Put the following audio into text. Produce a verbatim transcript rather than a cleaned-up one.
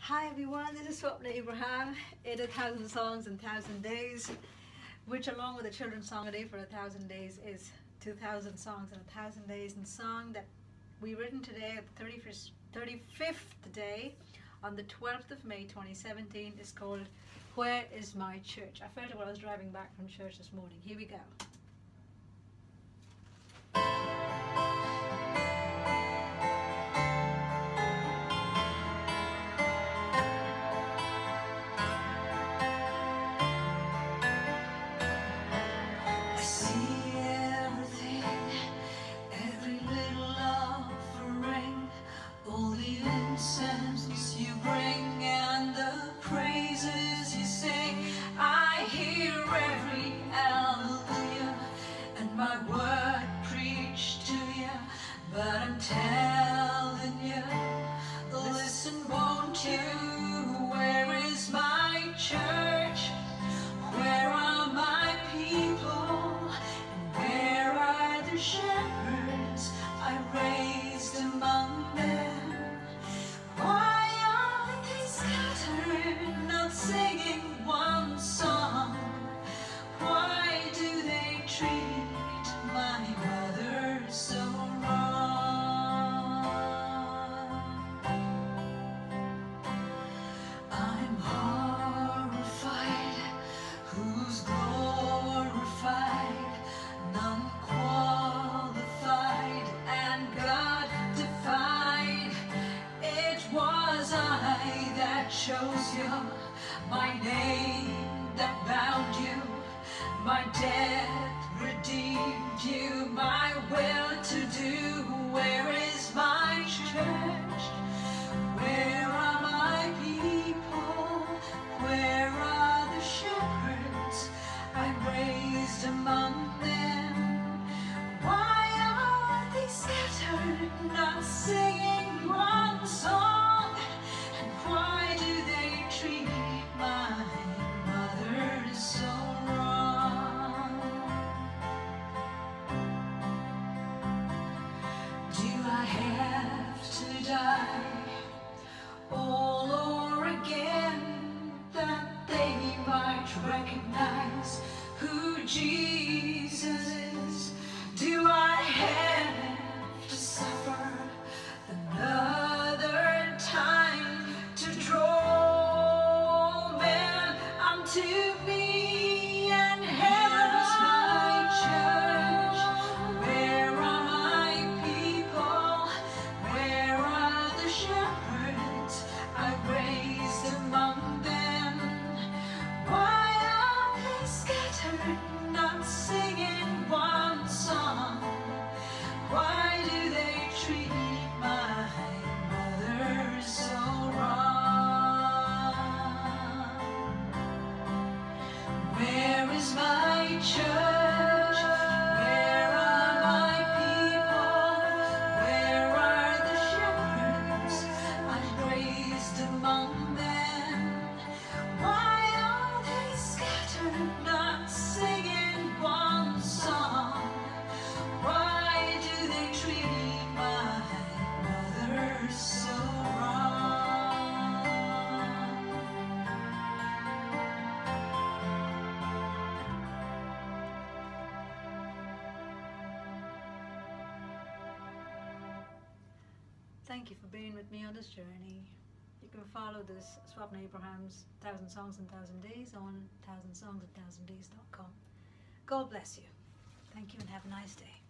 Hi everyone, this is Swapna Abraham. It a thousand songs and thousand days, which along with the children's song a day for a thousand days is two thousand songs and a thousand days. And song that we written today at the thirty-first, thirty-fifth day on the twelfth of May twenty seventeen is called Where Is My Church? I felt it while I was driving back from church this morning. Here we go. Incense you bring and the praises you sing, I hear every alleluia and my word preached to you, but I'm telling you, listen, won't you? Where is my church? Where are my people? And where are the shepherds I raised among them? Why are they scattered, not singing one song? Why do they treat my mother so wrong? I'm horrified, who's glorified, none qualified, and God defied. It was I that chose you, my name that bound you, my death redeemed you, my will to do. Where is my church? Where are my people? Where are the shepherds I raised among them? Why are they scattered, not singing one song? And why do they treat my mother so wrong? Do I have to die all over again that they might recognize who Jesus is? Do I have to suffer another time to draw men unto me? And where is my church? Where are my people? Where are the shepherds I raised among them? Why are they scattered, not singing one song? Why do they treat my mother so wrong? Where is my church? Where are my people? Where are the shepherds I've raised among them? Why are they scattered, not singing one song? Why do they treat my mother so wrong? Thank you for being with me on this journey. You can follow this Swapna Abraham's Thousand Songs and Thousand Days on thousand songs and thousand days dot com. God bless you. Thank you and have a nice day.